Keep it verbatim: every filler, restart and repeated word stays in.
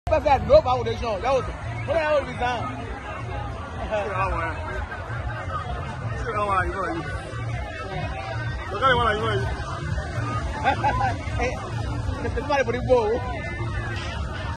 Perfect, no foundation. That was what the hell is that? Look at the one you know. Hey, the somebody for the bow.